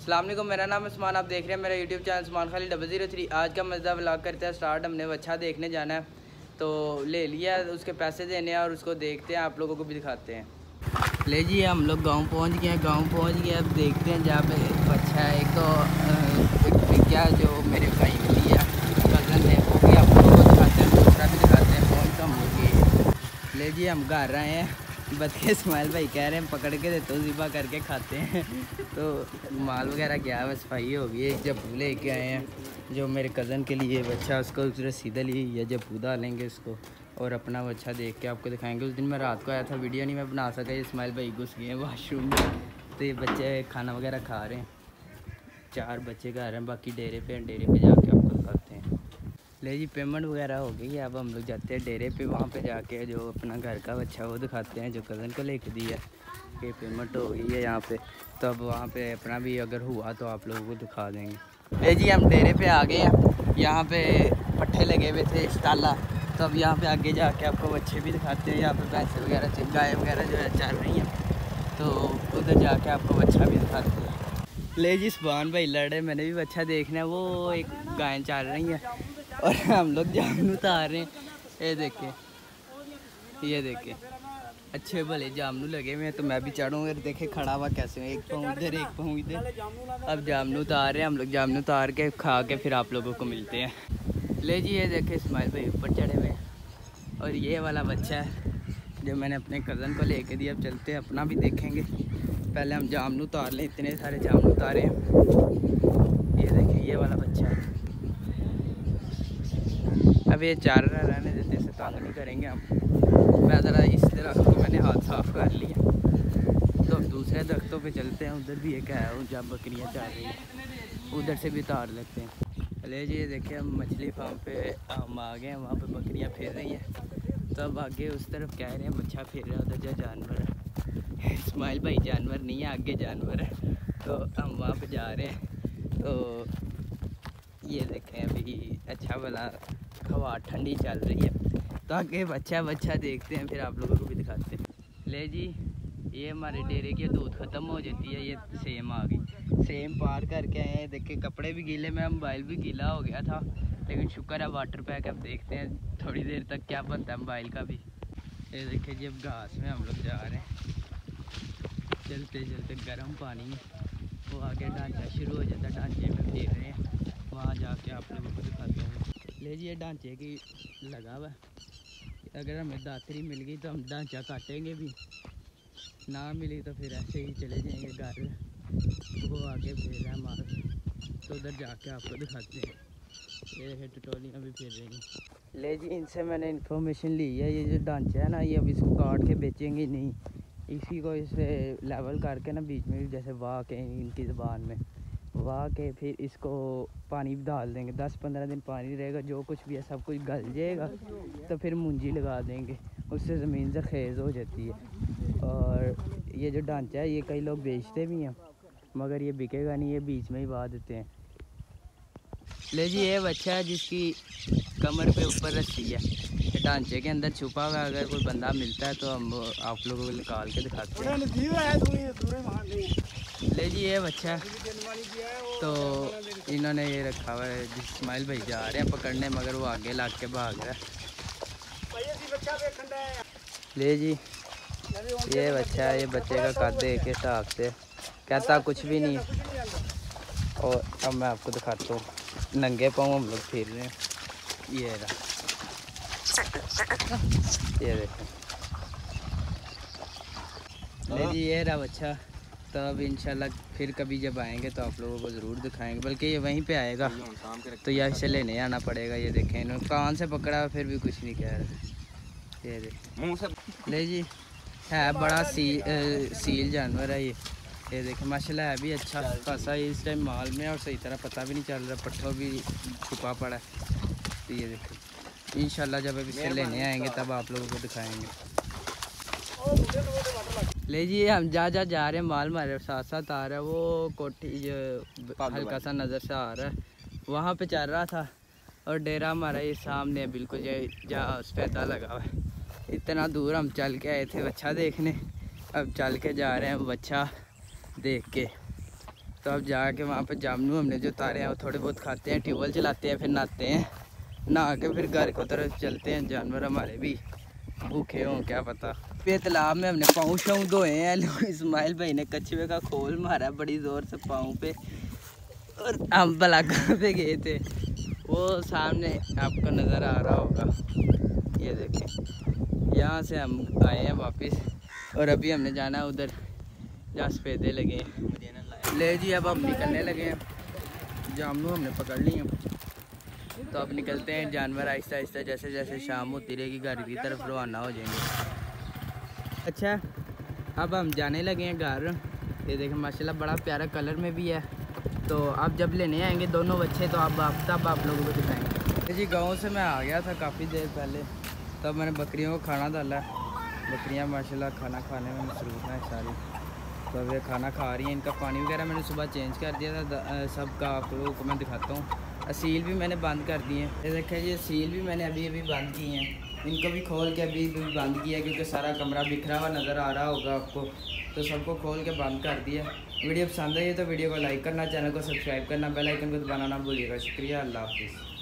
अस्सलाम वालेकुम, मेरा नाम उस्मान। आप देख रहे हैं मेरा यूट्यूब चैनल उस्मान खालिद 003। आज का मज़ेदार व्लॉग करते हैं स्टार्ट। हमने बच्चा देखने जाना है तो ले लिया, उसके पैसे देने हैं और उसको देखते हैं, आप लोगों को भी दिखाते हैं। ले जी हम लोग गांव पहुंच गए हैं। गांव पहुंच गए, अब देखते हैं जहाँ पे बच्चा है। एक तो क्या जो मेरे भाई के लिए कज़न है वो भी आप लोगों को दिखाते हैं, दूसरा भी दिखाते हैं। कौन सा मुर्गी। ले जी हम घर आए हैं, बच्चे इस्माइल भाई कह रहे हैं पकड़ के देते हो, ज़िबा करके खाते हैं। तो माल वगैरह क्या है, सफाई हो गई है। जब लेके आए हैं जो मेरे कज़न के लिए बच्चा, उसको रसीदा ली या जब डालेंगे उसको और अपना बच्चा देख के आपको दिखाएंगे। उस दिन मैं रात को आया था, वीडियो नहीं मैं बना सका। इस्माइल भाई घुस गए हैं वाशरूम में, तो ये बच्चे खाना वगैरह खा रहे हैं। 4 बच्चे घर हैं, बाकी डेरे पे जाके आपको दिखाते हैं। ले जी पेमेंट वगैरह हो गई है, अब हम लोग जाते हैं डेरे पे। वहाँ पे जाके जो अपना घर का बच्चा वो दिखाते हैं, जो कज़न को लेके दिया कि पेमेंट हो गई है यहाँ पे। तो अब वहाँ पे अपना भी अगर हुआ तो आप लोगों को दिखा देंगे। ले जी हम डेरे पे आ गए हैं, यहाँ पे पट्ठे लगे हुए थे स्टाला। तो अब यहाँ पे आगे जाके आपको बच्चे भी दिखाते हैं। यहाँ पे भैंसे वगैरह गाय वगैरह जो है चल रही हैं, तो उधर जाके आपको बच्चा भी दिखाते हैं। ले जी सुभान भाई लड़े, मैंने भी बच्चा देखना है। वो एक गाय चल रही है और हम लोग जामुन उतार रहे हैं। ये देखे अच्छे भले जामुन लगे हुए हैं, तो मैं भी चढ़ूँ। देखे खड़ा हुआ कैसे, एक पाँव इधर एक पाँव इधर। अब जामुन उतार रहे हैं हम लोग, जामुन उतार के खा के फिर आप लोगों को मिलते हैं। ले जी ये देखे इस्माइल भाई ऊपर चढ़े हुए हैं और ये वाला बच्चा है जो मैंने अपने कज़न को लेके दिया। अब चलते हैं अपना भी देखेंगे, पहले हम जामुन उतार लें। इतने सारे जामुन उतारे हैं। ये देखिए ये वाला बच्चा है। अब ये चार रहने देते, इसे तंग नहीं करेंगे हम। मैं ज़रा इस दरख्त को मैंने हाथ साफ़ कर लिया, तो अब दूसरे दरख्तों पे चलते हैं। उधर भी एक है जहाँ बकरियाँ चल रही हैं, उधर से भी उतार लेते हैं। चले जी ये देखिए हम मछली फार्म पे हम आ गए हैं, वहाँ पे बकरियाँ फिर रही हैं। तो अब आगे उस तरफ कह रहे हैं बच्चा फिर रहा है, उधर जो जानवर है। इस्माइल भाई जानवर नहीं है, आगे जानवर है। तो हम वहाँ पे जा रहे हैं। तो ये देखें अभी अच्छा वाला हवा ठंडी चल रही है, तो आगे बच्चा देखते हैं, फिर आप लोगों को भी दिखाते हैं। ले जी ये हमारे डेरे की दूध ख़त्म हो जाती है। ये सेम आ गई, सेम पार करके आए हैं। देखिए कपड़े भी गीले, मेरा मोबाइल भी गीला हो गया था, लेकिन शुक्र है वाटर पैक। अब देखते हैं थोड़ी देर तक क्या बनता है मोबाइल का भी। ये देखिए जी अब घास में हम लोग जा रहे हैं, चलते चलते गर्म पानी है, वो आगे ढांचा शुरू हो जाता है, ढांचे में फिर रहे हैं। वहाँ जाके आप लोगों को दिखाते हैं। ले जी ये ढांचे की लगा हुआ, अगर हमें दातरी मिल गई तो हम ढांचा काटेंगे भी, ना मिली तो फिर ऐसे ही चले जाएंगे घर। वो आगे फिर रहा है माल, तो उधर जाके आपको दिखाते हैं। ये देखे टटोलियाँ भी फिर रही हैं। ले जी इनसे मैंने इन्फॉर्मेशन ली है, ये जो ढांचा है ना, ये अब इसको काट के बेचेंगे नहीं, इसी को इसे लेवल करके ना बीच में जैसे वाह के इनकी ज़बान में वाह के फिर इसको पानी डाल देंगे। 10-15 दिन पानी रहेगा, जो कुछ भी है सब कुछ गल जाएगा, तो फिर मुंजी लगा देंगे, उससे ज़मीन से खेज़ हो जाती है। और ये जो ढांचा है ये कई लोग बेचते भी हैं, मगर ये बिकेगा नहीं, ये बीच में ही बहा देते हैं। ले जी ये बच्चा है जिसकी कमर पे ऊपर रस्सी है, ये ढांचे के अंदर छुपा हुआ है। अगर कोई बंदा मिलता है तो हम आप लोगों को निकाल के दिखाते हैं। ले जी ये बच्चा, तो इन्होंने ये रखा हुआ है। इस्माइल भाई जा रहे हैं पकड़ने, मगर वो आगे लग के भाग रहा है। ले जी ये बच्चा है, ये बच्चे का कद देख के हिसाब से कहता कुछ भी नहीं है। और अब मैं आपको दिखाता हूँ, नंगे पाँव हम लोग फिर रहे हैं। ये रहा, ये देखो। ले जी ये रहा बच्चा। तो अब इंशाल्लाह फिर कभी जब आएंगे तो आप लोगों को ज़रूर दिखाएंगे, बल्कि ये वहीं पे आएगा तो यहाँ से लेने आना पड़ेगा। ये देखें इन्होंने कान से पकड़ा, फिर भी कुछ नहीं कह रहा। ये देखें मुँह से। ले जी है बड़ा सील जानवर है ये देखें माशाल्लाह है भी अच्छा खासा। इस टाइम माल में और सही तरह पता भी नहीं चल रहा, पट्ठों भी छुपा पड़ा है। तो ये देखें इंशाल्लाह जब अभी इसे लेने आएंगे तब आप लोगों को दिखाएंगे। ले जी हम जा रहे हैं, माल हमारे साथ साथ आ रहा है। वो कोठी जो हल्का सा नज़र से आ रहा है, वहाँ पे चल रहा था। और डेरा हमारा ये सामने है बिल्कुल, जहाँ उस पैदा लगा हुआ है। इतना दूर हम चल के आए थे बच्चा देखने, अब चल के जा रहे हैं बच्चा देख के। तो अब जाके वहाँ पे जामनू हमने जो उतारे हैं वो थोड़े बहुत खाते हैं, ट्यूबवेल चलाते हैं, फिर नहाते हैं, नहा के फिर घर की तरफ चलते हैं। जानवर हमारे भी भूखे हों क्या पता। पे तालाब में हमने पाँव शाँव धोए हैं। इस्माइल भाई ने कछुए का खोल मारा बड़ी ज़ोर से पाँव पे, और हम बलागा पे गए थे, वो सामने आपको नज़र आ रहा होगा, ये देखें। यहाँ से हम आए हैं वापस, और अभी हमने जाना है उधर जहाँ सफेदे लगे हैं। ले जी अब हम निकलने लगे हैं, जामनू हमने पकड़ ली हैं, तो अब निकलते हैं। जानवर आहिस्ता आहिस्ता जैसे जैसे शाम होती रहेगी घर की तरफ रवाना हो जाएंगे। अच्छा अब हम जाने लगे हैं घर। ये देखें माशाल्लाह बड़ा प्यारा कलर में भी है। तो अब जब लेने आएंगे दोनों बच्चे तो अब तब आप लोगों को दिखाएंगे। जी गाँव से मैं आ गया था काफ़ी देर पहले, तब मैंने बकरियों को खाना डाला। बकरियाँ माशाल्लाह खाना खाने में मसरूफ़ हैं सारी, तो अब ये खाना खा रही हैं। इनका पानी वगैरह मैंने सुबह चेंज कर दिया था सबका, आप लोगों को मैं दिखाता हूँ। असील भी मैंने बंद कर दिए हैं, ये देखें ये असील भी मैंने अभी अभी बंद की हैं। इनको भी खोल के अभी बंद किया क्योंकि सारा कमरा बिखरा हुआ नज़र आ रहा होगा आपको, तो सबको खोल के बंद कर दिया। वीडियो पसंद आई है तो वीडियो को लाइक करना, चैनल को सब्सक्राइब करना, बेल आइकन को दबाना ना भूलिएगा। शुक्रिया, अल्लाह हाफिज़।